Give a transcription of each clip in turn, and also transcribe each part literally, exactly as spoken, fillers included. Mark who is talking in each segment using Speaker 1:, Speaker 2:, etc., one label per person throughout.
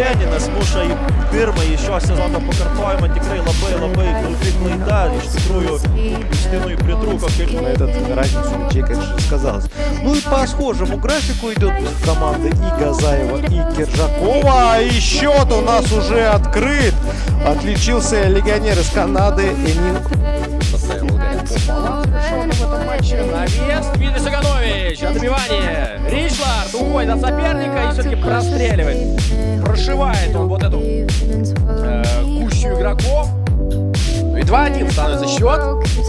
Speaker 1: Jeninas muša į pirmąjį šio sezono pakartojimą. Tikrai labai labai kalbi klaida. Iš tikrųjų, Юстинui притрūko.
Speaker 2: Этот разницу мячей, конечно, сказалось. Ну и по схожему графику идет команда и Газаева, и Кержакова. И счет у нас уже открыт. Отличился легионер из Канады Энин.
Speaker 3: Поставил ударить по балансу в этом матче. Навес. Дмитрий Саганович. Отбивание. Ричлард уходит от соперника и все-таки простреливает. Прошивает он вот эту э, кущу игроков. И два-один становится счет.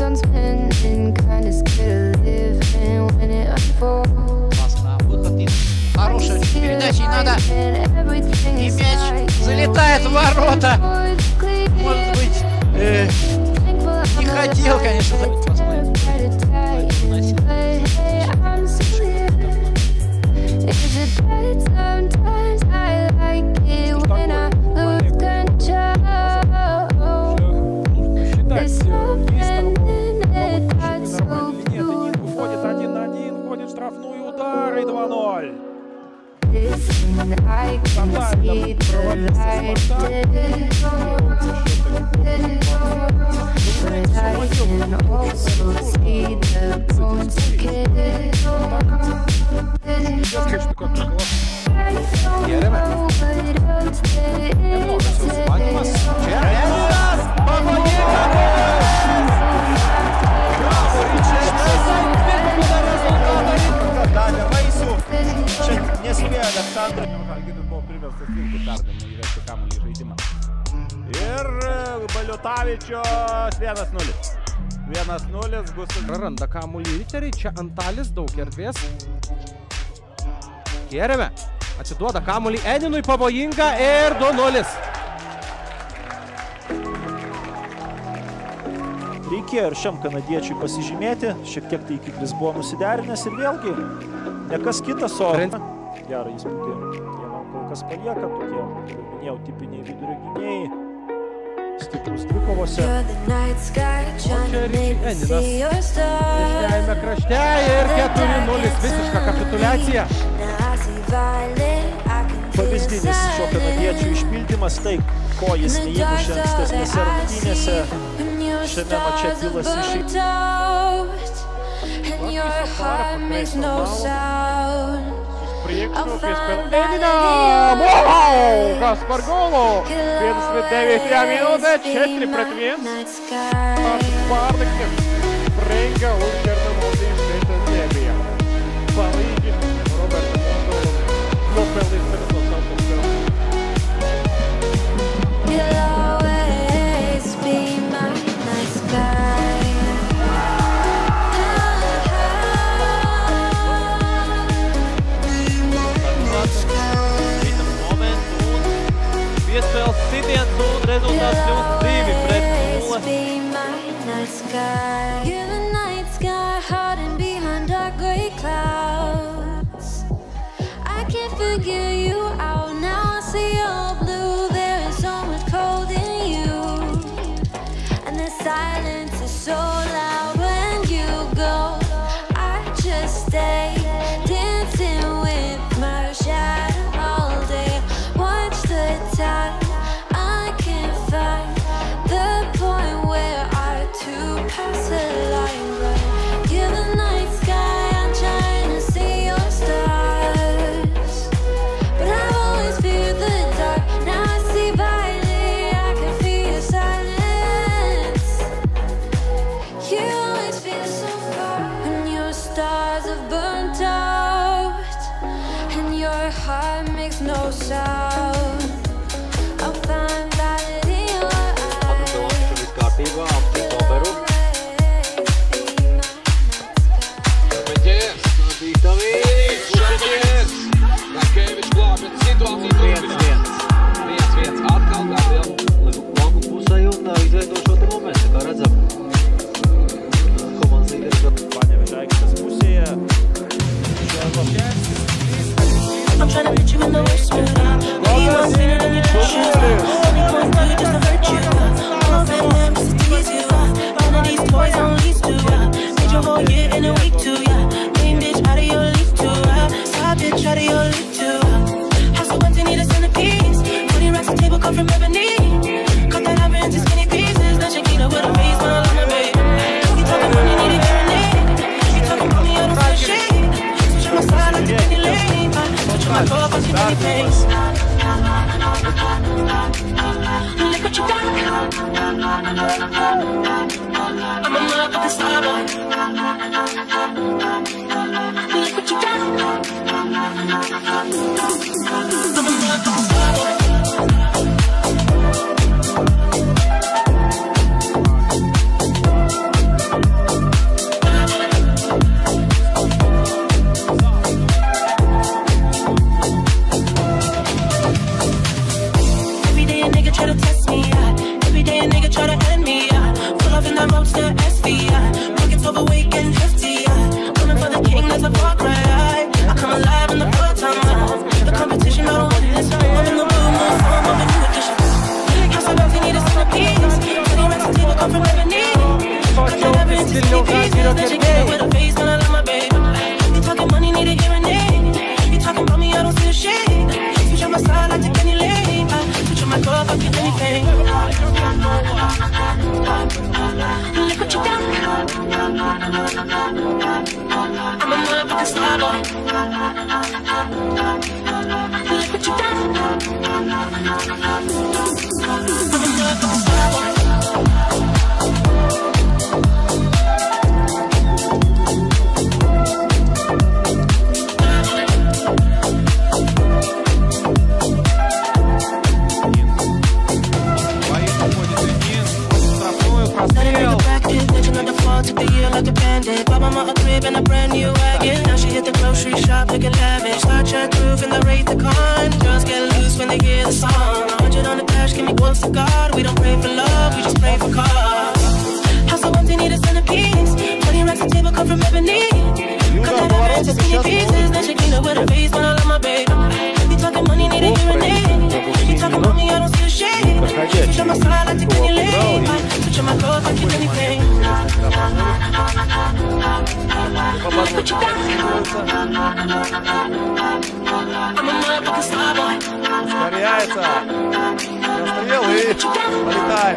Speaker 4: Хорошая передача, и надо. И мяч залетает в ворота. Может быть, э, не хотел, конечно, забить.
Speaker 1: Штрафной удар и два-ноль. Aleksandras Žalgiris buvo priverstas irgi perdama įvesti kamuolį į žaidimą. Ir Baliutavičius vienas nulis. vienas nulis bus.
Speaker 5: Praranda kamuolį riteriai, čia Antalis, daug erdvės. Kierėme, atiduoda kamuolį Eninui, pavojinga ir du nulis.
Speaker 1: Reikėjo ir šiam kanadiečiui pasižymėti, šiek tiek taikiklis buvo nusiderinęs ir vėlgi ne kas kitas, o gerą įspūdį jie man kol kas palieka, tokie, kaip minėjau, tipiniai vidurio gynėjai, stiprus dvikovose.
Speaker 5: O čia Eninas dešiniajame krašte ir keturi nulis, visiška kapituliacija.
Speaker 1: Pavyzdinis šio kanadiečių išpildymas, tai ko jis neįmušė ankstesnėse rungtynėse, šiame mače pilasi iš
Speaker 5: Приехал, приспел Энина! Вау! Гаспар Голо! тридцать девять минуты, четыре против. Парник Френка у Черноморди Штета Лебия. Париж Роберто Мондо. Лопел из Персонал.
Speaker 6: Iespējas sitiens un rezultāts kļūst divi pret nulle.
Speaker 7: No sound. I'll find that in your eyes.
Speaker 6: Kārtībā aptiek oberu. Paģērs, Dītavīts, Paģērs. Rakēvičs glābjot situāciju. viens viens. viens viens atkal Gabriel. Labu pusē un izveido šo te momentu, kā redzam. Komandas līderis.
Speaker 1: Paņeviča aikštas pusėje.
Speaker 7: I'm trying to put you in the worst mood. Maybe you want feeling in your trust. Only going through just to hurt you. All of them just to tease you. All of these toys on lease to. Made your whole year in a week too. Main bitch out of your league too. Side bitch out of your league too. House of empty, need a centerpiece. anything. Look what you done. I'm a motherfucking star boy. Look what you done. I'm a motherfucking star boy.
Speaker 2: Ускоряется. Остановил и полетаем.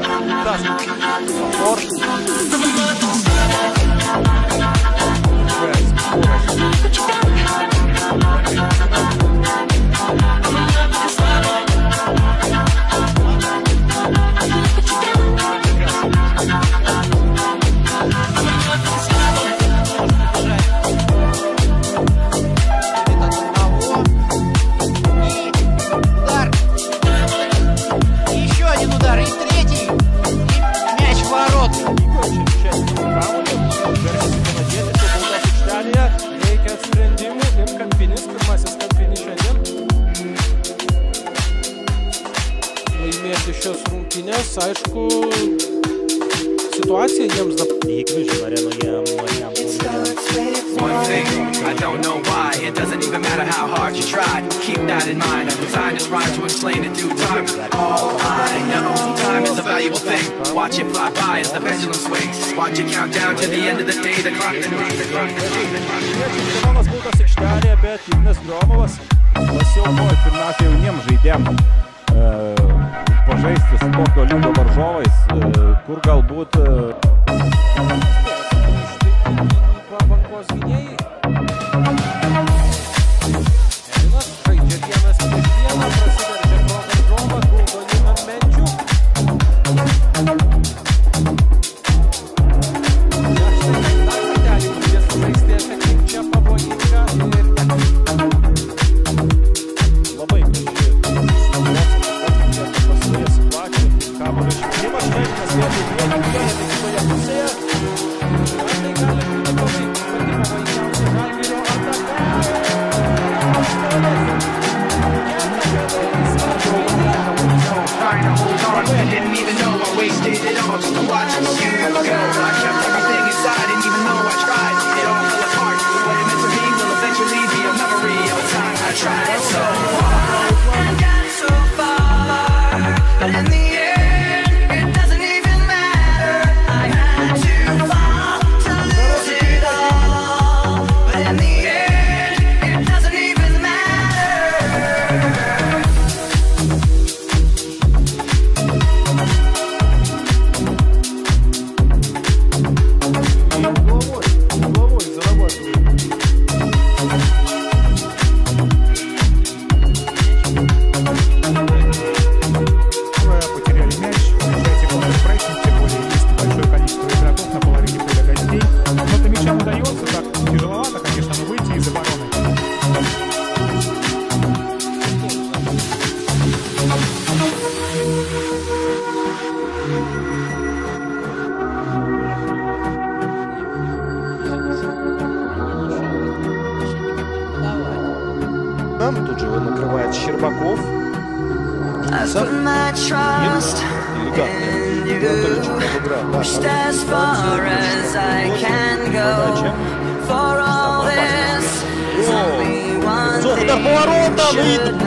Speaker 5: Aišku, situacija jiems dabar.
Speaker 8: One thing, I don't know why. It doesn't even matter how hard you try. Keep that in mind. I designed this rhyme to explain in due time. All I know, time is a valuable thing. Watch it fly by as the pendulum swings. Watch it count down to the end of the day. The clock, the clock, the clock, the clock.
Speaker 1: Žinomas būtas aikštelėje, bet Ignas Gromovas pasiaukojo pirmiausia jauniem žaidėjam pažaisti su tokio lygio varžovais, kur galbūt
Speaker 5: Bangos gynėjai. Elinas žaidžia vienas prieš vieną, prasiveržia pro varžovą, guldo jį ant menčių. Na štai, dar kartelį pradės žaisti efektyviai čia pavojinga ir
Speaker 1: labai graži situacija. Kamuolio išmetimas, Šveikas vietoj vieno, kitoje pusėje.
Speaker 5: tai gali būti labai pati pavojingiausia.
Speaker 2: флангом. Тут же его накрывает Щербаков. Элегантно. Анатольевич обыграл. Подача. Удар поворота.